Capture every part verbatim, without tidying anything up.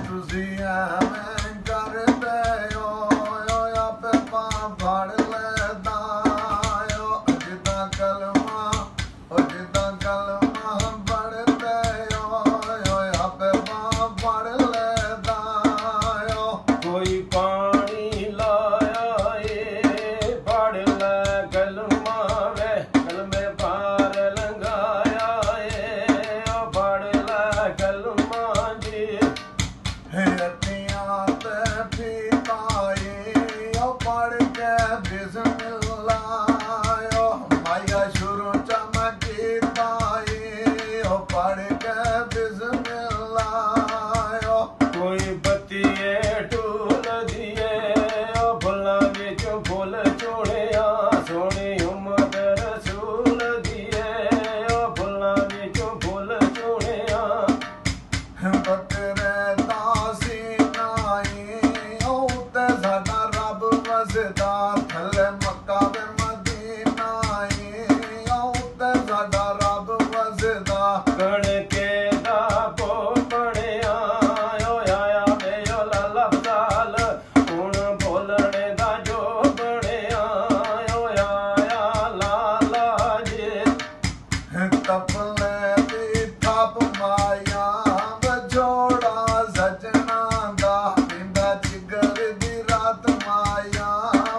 ਤੁਸੀਂ ਐਵੇਂ ਕਰਦੇ ਹੋ ਆਪੇ ਬਾਂਹ ਫੜ ਲੈਂਦਾ ਓ ਜਿੱਦਾਂ ਕਲਮਾਂ ਓ ਜਿੱਦਾਂ ਕਲਮਾਂ ਪੜ੍ਹਦੇ ਹੋ ਆਪੇ ਬਾਂਹ ਫੜ ਲੈਂਦਾ ਓ ਕੋਈ ਪਾਣੀ ਲਾਇਆ ਏ ਫੜ ਲੈ ਕਲਮਾਂ ਵੇ ਕਲਮੇ ਪਾਰ ਲੰਘਾਇਆ ਏ ਓ ਫੜ ਲੈ ਕਲਮਾਂ ਜੀ ਅੱਤੀਆਂ ਤੇ ਪੀਤਾ ਏ ਓ ਪੜ੍ਹ ਕੇ ਬਿਸਮਿਲ੍ਲਾ ਓ ਮਾਇਆ ਸ਼ੁਰੂ ਚ ਮੈਂ ਕੀਤਾ ਏ ਓ ਪੜ੍ਹ ਕੇ ਬਿਸਮਿਲ੍ਲਾ ਓ ਕੋਈ ਬੱਤੀਏ ਢੋਲਦੀ ਏ ਓ ਫੁੱਲਾਂ ਵਿੱਚ ਫੁੱਲ ਚੋੜਿਆ ਸੋਹਣੀ ਉਮਦ ਰਸੂਲ ਦੀ ਏ ਓ ਫੁੱਲਾਂ ਵਿੱਚ ਫੁੱਲ ਚੋੜਿਆ ਬੱਕਰੇ ਦਾ ਸੀਨਾ ਏ ਓ ਉੱਤੇ ਸਾਡਾ ਰੱਬ ਵਸਦਾ ਥੱਲੇ ਮੱਕਾ ਤੇ ਮਦੀਨਾ ਏ ਓ ਉੱਤੇ ਸਾਡਾ ਰੱਬ ਵਸਦਾ ਕਣਕੇ ਦਾ ਭੋ ਬਣਿਆ ਓ ਆਇਆ ਵੇ ਓ ਲਾਲਾ ਬਦਾਲ ਹੁਣ ਬੋਲਣੇ ਦਾ ਜੋ ਬਣਿਆ ਓ ਆਇਆ ਲਾਲਾ ਜੀ ਤਪਲੇ ਦੀ ਥਾਪ ਮਾਇਆ ਵਜੋੜਾ ਸਜਣਾ ਦਾ ਪਿੰਡਾ ਜਿਗਰ ਦੀ ਰਾਤ ਮਾਇਆ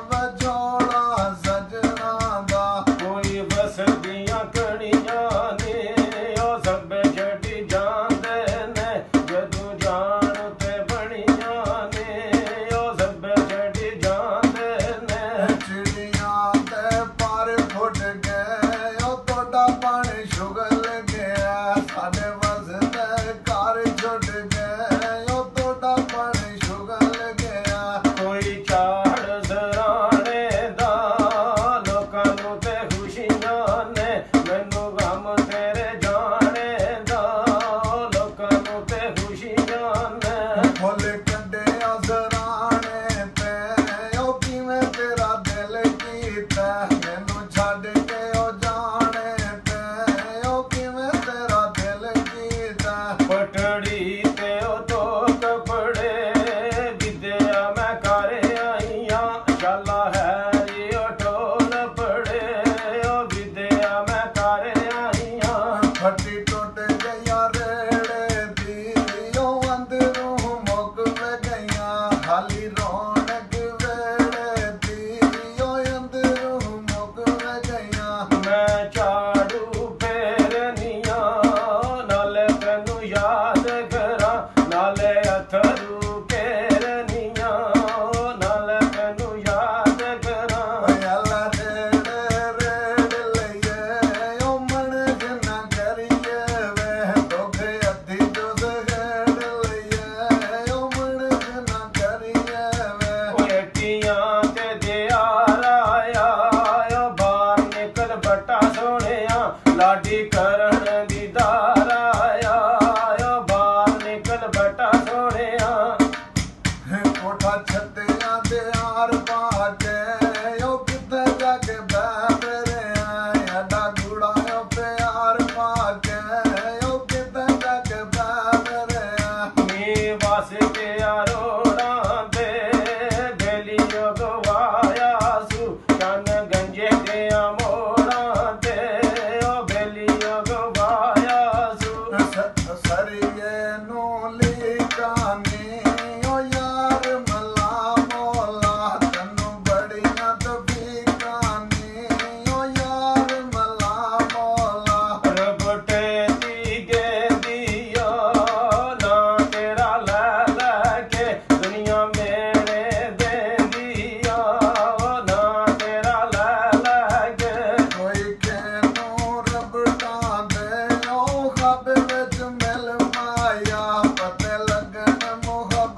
ਵਜੋੜਾ ਸਜਣਾ ਦਾ ਕੋਈ ਵਸਦੀਆਂ ਕਣੀਆਂ ਨੇ ਓ ਸਭੇ ਛੱਡੀ ਜਾਂਦੇ ਨੇ ਜਦੋਂ ਜਾਣ ਤੇ ਬਣੀਆਂ ਨੇ ਓ ਸਭੇ ਛੱਡੀ ਜਾਂਦੇ ਨੇ ਚਿੜੀਆਂ ਤੇ ਪਰ ਫੁੱਟ ਗਏ ਓ ਤੁਹਾਡਾ ਪਾਣੀ ਸ਼ੁਗਲ ਗਿਆ ਸਾਡੇ ਵਸਦੇ ਘਰ ਛੁੱਟ ਗਏ ਓ ਤੁਹਾਡਾ ਪਾਣੀ ਸ਼ੁਗਲ ਗਿਆ ਕੋਈ ਝਾੜ ਸਰਾਣੇ ਦਾ ਲੋਕਾਂ ਨੂੰ ਤੇ ਖੁਸ਼ੀਆਂ ਨੇ ਮੈਨੂੰ ਗਮ ਤੇਰੇ ਜਾਣੇ ਦਾ ਲੋਕਾਂ ਨੂੰ ਤੇ ਖੁਸ਼ੀਆਂ ਨੇ ਫੁੱਲ ਕੱਢਿਆ ਸਰਾਣੇ ਤੇ ਓ ਕਿਵੇਂ ਤੇਰਾ ਦਿਲ ਕੀਤਾ ਮੈਨੂੰ ਛੱਡ ਕੇ ਓ ਜਾਣੇ ਤੇ ਓ ਕਿਵੇਂ ਤੇਰਾ ਦਿਲ ਕੀਤਾ ਪਟੜੀ ਤੇ ਉਹ ਦੋ ਕੱਪੜੇ ਵਿਦਿਆ ਮੈਂ ਕਰ ਆਈਆਂ ਸ਼ਾਲਾ ਹੈ ਈ ਉਹ ਢੋਲ ਪੜੇ ਉਹ ਵਿਦਿਆ ਮੈਂ ਕਰ ਆਈਆਂ ਫੱਟੀ ਟੁੱਟ ਗਈਆਂ ਰੇੜੇ ਦੀ ਓ ਅੰਦਰੋਂ ਮੁੱਕ ਗਈਆਂ ਖਾਲੀ ਰੌਣਕ ਵੇੜੇ ਦੀ ਓ ਅੰਦਰੋਂ ਮੁੱਕ ਗਈਆਂ ਮੈਂ ਝਾੜੂ ਫੇਰਨੀਆਂ ਨਾਲੇ ਤੈਨੂੰ ਯਾਦ ਕਰਾਂ ਨਾਲੇ ਅਥਰੂ ਫੇਰਨੀਆਂ ਨਾਲੇ ਤੈਨੂੰ ਯਾਦ ਕਰਾਂ ਅੱਲਾ ਰੇੜੇ ਰੇੜ ਲਈਏ ਓ ਮਨ ਨਾ ਕਰੀਏ ਵੇ ਦੁੱਖ ਅੱਧੀ ਜੋ ਸਗੜ ਲਈਏ ਓ ਮਨ ਨਾ ਕਰੀਏ ਵੇ ਓਏ ਟੀਆਂ ਤੇ ਦਿਆਰ ਆਇਆ ਓ ਬਾਹਰ ਨਿਕਲ ਬਟਾ ਸੋਹਣਿਆ ਲਾਡੀ ਕਰਨ ਦੀ ਦਾਰ ਆਇਆ ਓ ਬਾਹਰ ਨਿਕਲ ਬਟਾ ਸੋਹਣਿਆ ਕੋਠਾ ਛੱਤਿਆਂ ਦੇ ਆਰ ਬਾਟੇ ਓ ਕਿੱਥੇ ਜਾ ਕੇ ਬਹਿ ਰਿਹਾ ਐਡਾ ਗੂੜਾ ਓ ਪਿਆਰ ਪਾ ਕੇ ਓ ਕਿੱਥੇ ਜਾ ਕੇ ਬਹਿ ਰਿਹਾ ਨੀ ਵਸ ਗਿਆ ਰੋੜਾਂ ਤੇ ਬੇਲੀ ਗਵਾਇਆ ਸੂ ਚੰਨ ਗੰਜੇ ਦਿਆਂ ਮੋੜਾਂ ਤੇ ਓ ਬੇਲੀ ਗਵਾਇਆ ਸੂ ਸਰੀਏ ਨੂੰ ਲੀਕਾਨੀ ਓ ਯਾਰ ਮਲਾ ਮੋਲਾ ਤੈਨੂੰ ਬੜੀਆਂ ਤਬੀਕਾਨੀ ਓ ਯਾਰ ਮਲਾ ਮੋਲਾ ਰਬਟੇ ਦੀ ਗੇਂਦੀਆ ਨਾ ਤੇਰਾ ਲੈ ਲੈ ਕੇ ਦੁਨੀਆ ਮੇਰੇ ਦੇਂਦੀਆ ਨਾ ਤੇਰਾ ਲੈ ਲੈ ਕੇ ਕੋਈ ਕਿਨੂੰ ਰਬੜਾਂ ਦੇ ਓ ਖਾਬ ਵਿੱਚ ਮਿਲ ਮਾਇਆ ਪਤੇ ਲੱਗਣ ਮੁਹੱਬਤਾਂ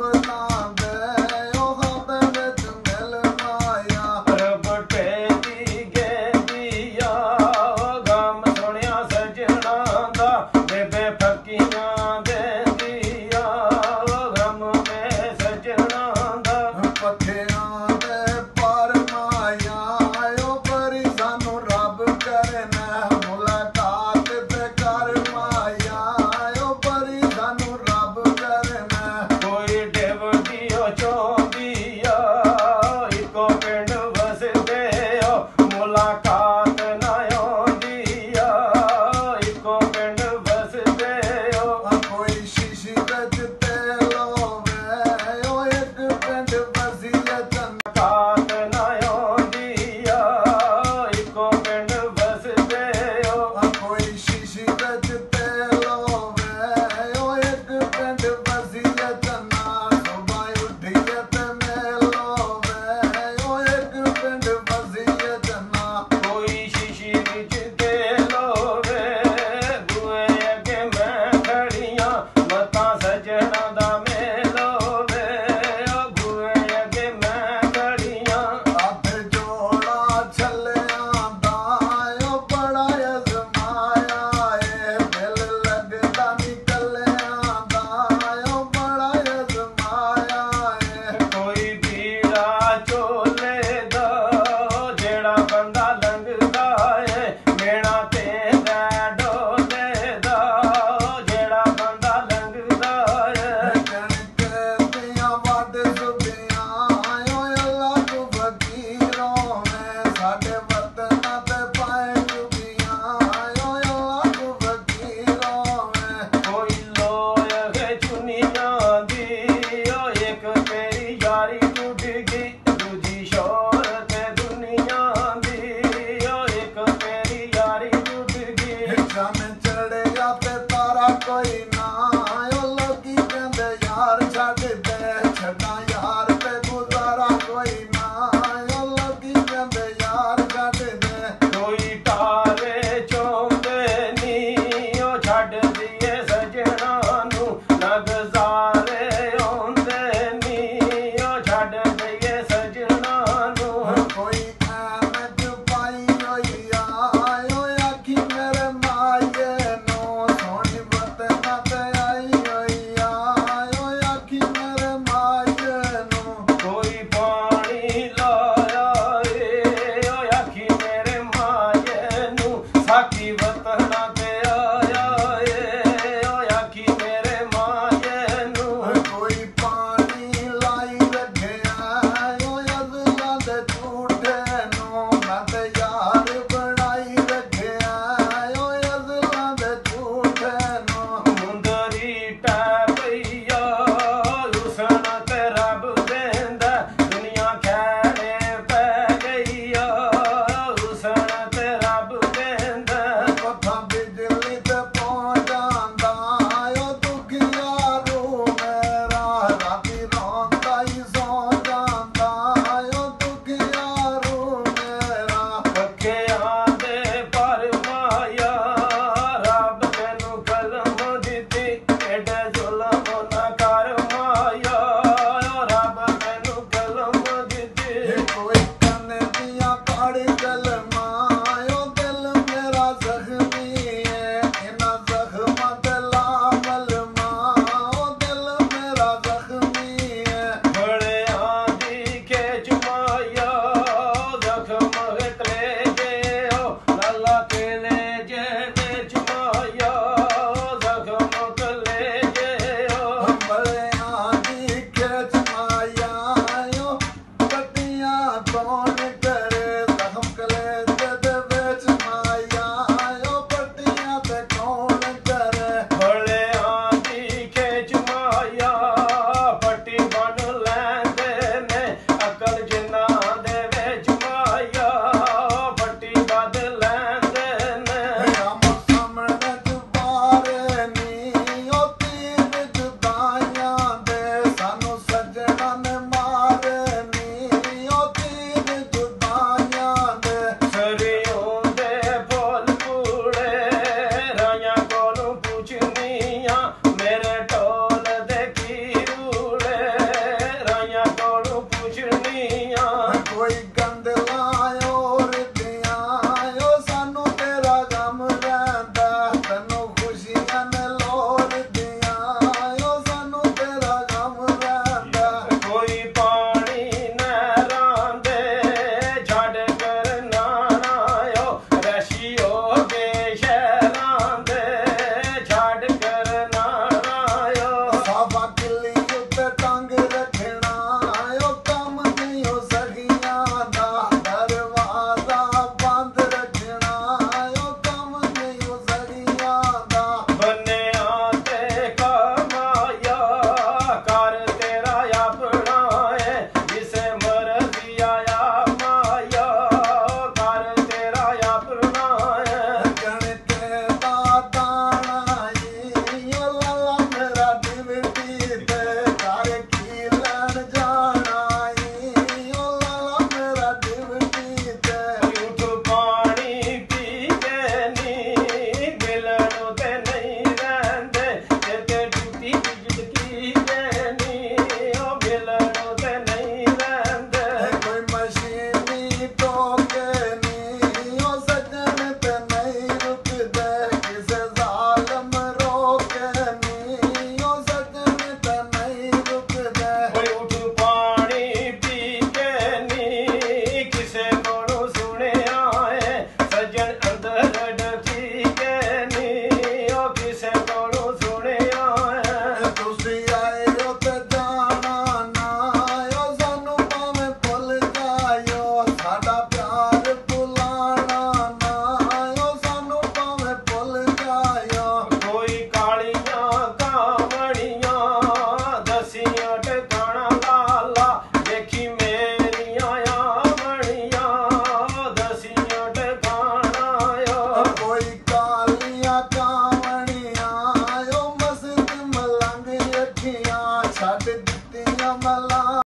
ਵਿੱਚ ਤੇਲੋ ਵੇ ਓ ਇੱਕ ਪਿੰਡ ਵਸੀਏ ਚੰਨਾ ਕਾਤ ਨਾ ਆਉਂਦੀ ਆ ਇੱਕੋ ਪਿੰਡ ਵਸਦੇ ਓ ਕੋਈ ਸ਼ੀਸ਼ੀ ਵਿੱਚ ਤੇਲੋ ਵੇ ਓ ਇੱਕ ਪਿੰਡ ਵਸੀਏ ਚੰਨਾ ਸੁਬਾਹ ਉੱਠੀਏ ਤੇ ਮੇਲੋ ਵੇ ਓ ਇੱਕ ਪਿੰਡ ਵਸੀਏ ਚੰਨਾ ਕੋਈ ਸ਼ੀਸ਼ੀ ਵਿੱਚ ਤੇਲ ਹੋਵੇ ਦੂਏ ਅੱਗੇ ਮੈਂ ਖੜੀਆਂ ਮਤਾਂ ਸੱਜਣਾ ਦਾ ਮੇਲ ਹੋਵੇ ਓ ਦੂਏ ਅੱਗੇ ਮੈਂ ਖੜੀਆਂ ਹੱਥ ਜੋੜਾ ਛੱਲਿਆਂ ਦਾ ਓ ਬੜਾ ਅਜ਼ਮਾਇਆ ਏ ਦਿਲ ਲੱਗਦਾ ਨੀ ਕੱਲਿਆਂ ਦਾ ਓ ਬੜਾ ਅਜ਼ਮਾਇਆ ਏ ਕੋਈ ਪੀੜਾ ਚੋਲੇ ਦਾ ਜਿਹੜਾ ਬੰਦਾ ਲੰਘਦਾ ਏ ਮੇਣਾ ਤੇਂਦਾ ਡੋਲੇ ਦਾ ਜਿਹੜਾ ਬੰਦਾ ਲੰਘਦਾ ਏ ਕਣਕ ਦੀਆਂ ਵੱਢ ਸੁੱਕੀਆਂ ਓ ਅੱਲਾ ਤੂੰ ਫਕੀਰੋਂ ਮੈਂ ਸਾਡੇ ਵਤਨਾਂ ਤੇ ਪਾਏ ਚੁਗੀਆਂ ਓ ਅੱਲਾ ਤੂੰ ਫਕੀਰੋਂ ਮੈਂ ਕੋਈ ਲੋਏ ਚੁਨੀਆਂ ਦੀ ਓ ਇੱਕ ਤੇਰੀ ਯਾਰੀ ਟੁੱਟ ਗਈ ਦੂਜੀ ਸ਼ੋਹਰਤ ਦੁਨੀਆ ਦੀ ਓ ਇੱਕ ਤੇਰੀ ਯਾਰੀ ਟੁੱਟ ਗਈ ਚੰਨ ਚੜਿਆ ਤੇ ਤਾਰਾ ਕੋਈ ਨਾ ਓ ਲੋਕੀ ਕਹਿੰਦੇ ਯਾਰ